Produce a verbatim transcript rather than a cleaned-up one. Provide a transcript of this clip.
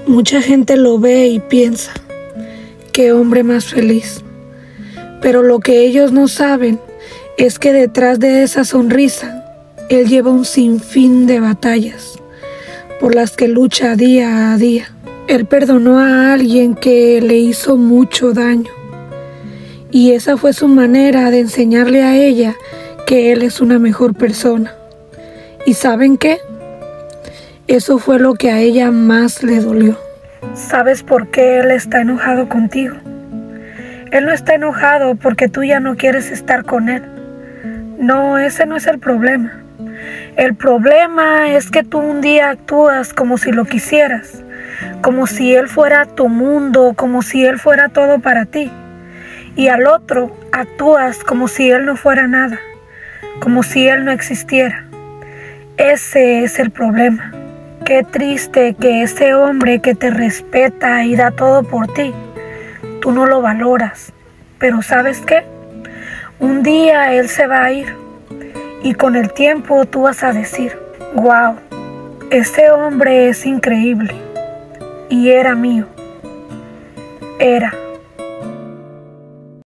Mucha gente lo ve y piensa, qué hombre más feliz. Pero lo que ellos no saben es que detrás de esa sonrisa, él lleva un sinfín de batallas por las que lucha día a día. Él perdonó a alguien que le hizo mucho daño. Y esa fue su manera de enseñarle a ella que él es una mejor persona. ¿Y saben qué? Eso fue lo que a ella más le dolió. ¿Sabes por qué él está enojado contigo? Él no está enojado porque tú ya no quieres estar con él. No, ese no es el problema. El problema es que tú un día actúas como si lo quisieras, como si él fuera tu mundo, como si él fuera todo para ti. Y al otro actúas como si él no fuera nada, como si él no existiera. Ese es el problema. Qué triste que ese hombre que te respeta y da todo por ti, tú no lo valoras. Pero ¿sabes qué? Un día él se va a ir y con el tiempo tú vas a decir, wow, ese hombre es increíble y era mío. Era.